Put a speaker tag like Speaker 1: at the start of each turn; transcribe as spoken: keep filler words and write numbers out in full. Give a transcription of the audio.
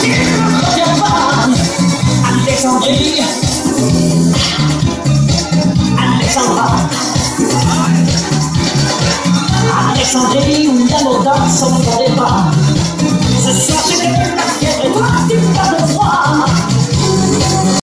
Speaker 1: Alexandrie, Alexandra, Alexandrie où l'amour danse au fond des bras.